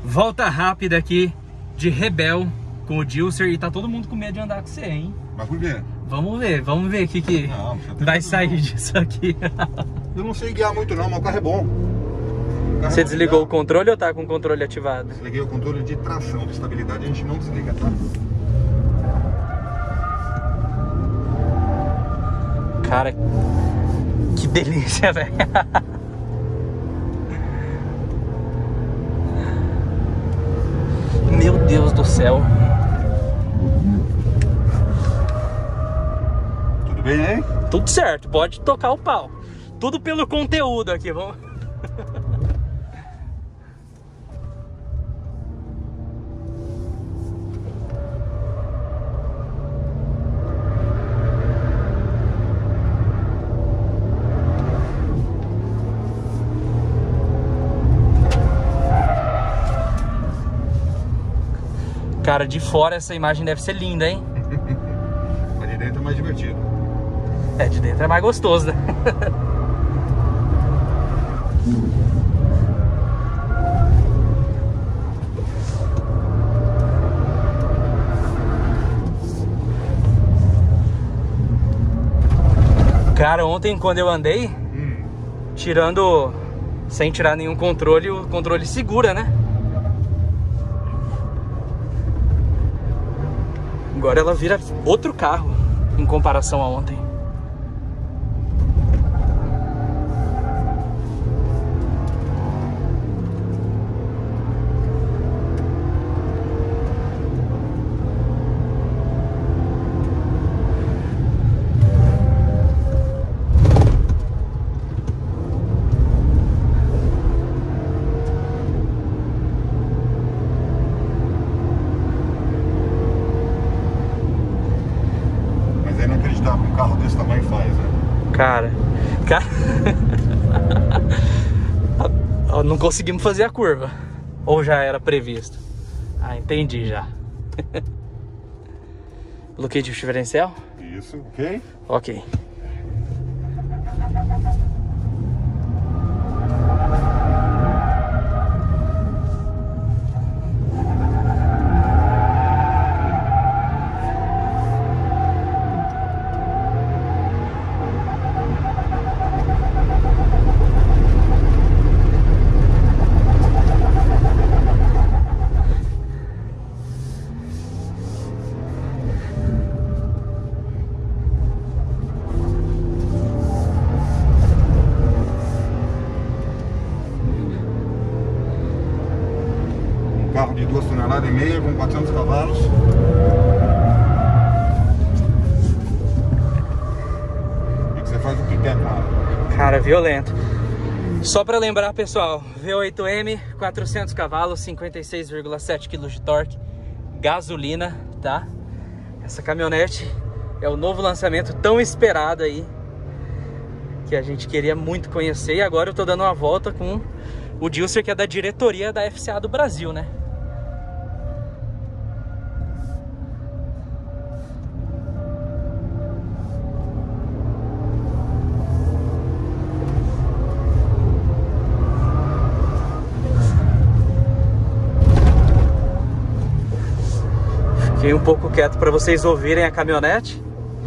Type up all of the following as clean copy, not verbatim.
Volta rápida aqui de Rebel com o Dilcer e tá todo mundo com medo de andar com você, hein? Mas por quê? Vamos ver o que Não, vai sair disso aqui. Eu não sei guiar muito não, mas o carro é bom. Você desligou o controle ou tá com o controle ativado? Desliguei o controle de tração, de estabilidade, a gente não desliga, tá? Cara, que delícia, velho. Meu Deus do céu. Tudo bem aí? Tudo certo, pode tocar o pau. Tudo pelo conteúdo aqui, vamos. Cara, de fora essa imagem deve ser linda, hein? Mas de dentro é mais divertido. É, de dentro é mais gostoso, né? Cara, ontem quando eu andei, sem tirar nenhum controle, o controle segura, né? Agora ela vira outro carro em comparação a ontem. Um carro desse tamanho faz, né? Cara... Não conseguimos fazer a curva. Ou já era previsto? Ah, entendi já. Bloqueio de diferencial? Isso, ok? Ok. Carro de 2,5 toneladas com 400 cavalos. E que você faz o que quer, cara. Cara, violento. Só pra lembrar, pessoal, V8M, 400 cavalos, 56,7 kg de torque, gasolina, tá? Essa caminhonete é o novo lançamento tão esperado aí, que a gente queria muito conhecer. E agora eu tô dando uma volta com o Dilcer, que é da diretoria da FCA do Brasil, né? Fiquei um pouco quieto para vocês ouvirem a caminhonete.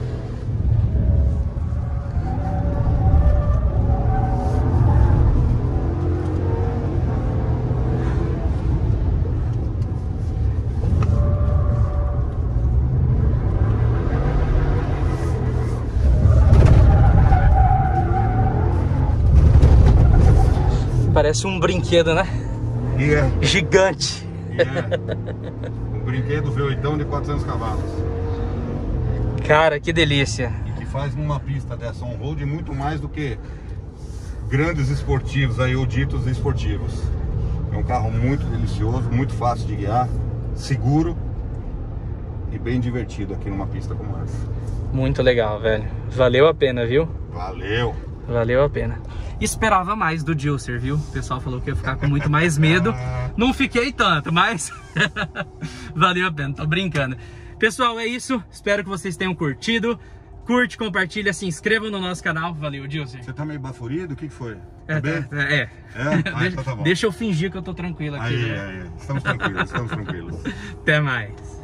Parece um brinquedo, né? Yeah. Gigante. Yeah. Um brinquedo V8 de 400 cavalos. Cara, que delícia. E que faz numa pista dessa on-road muito mais do que grandes esportivos aí, ou ditos esportivos. É um carro muito delicioso, muito fácil de guiar, seguro e bem divertido aqui numa pista como essa. Muito legal, velho. Valeu a pena, viu? Valeu! Valeu a pena. Esperava mais do Dilcer, viu? O pessoal falou que ia ficar com muito mais medo. Não fiquei tanto, mas valeu a pena, tô brincando. Pessoal, é isso. Espero que vocês tenham curtido. curte, compartilha, se inscreva no nosso canal. Valeu, Dilson. Você tá meio baforido? O que foi? É? Ah, então tá bom. Deixa eu fingir que eu tô tranquilo aqui. Aí, estamos tranquilos, estamos tranquilos. Até mais.